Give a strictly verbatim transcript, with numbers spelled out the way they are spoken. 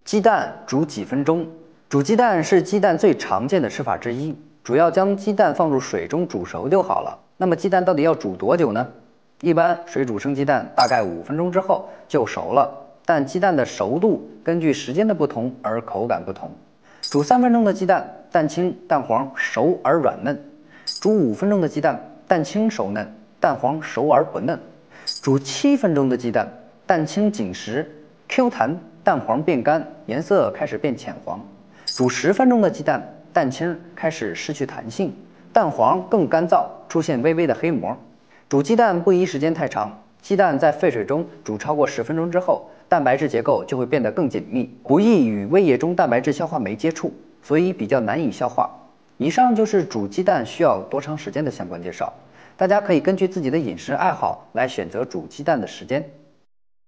鸡蛋煮几分钟？煮鸡蛋是鸡蛋最常见的吃法之一，主要将鸡蛋放入水中煮熟就好了。那么鸡蛋到底要煮多久呢？一般水煮生鸡蛋大概五分钟之后就熟了，但鸡蛋的熟度根据时间的不同而口感不同。煮三分钟的鸡蛋，蛋清蛋黄熟而软嫩；煮五分钟的鸡蛋，蛋清熟嫩，蛋黄熟而不嫩；煮七分钟的鸡蛋，蛋清紧实 Q 弹，蛋黄变干，颜色开始变浅黄；煮十分钟的鸡蛋，蛋清开始失去弹性，蛋黄更干燥，出现微微的黑膜。煮鸡蛋不宜时间太长，鸡蛋在沸水中煮超过十分钟之后，蛋白质结构就会变得更紧密，不易与胃液中蛋白质消化酶接触，所以比较难以消化。以上就是煮鸡蛋需要多长时间的相关介绍，大家可以根据自己的饮食爱好来选择煮鸡蛋的时间。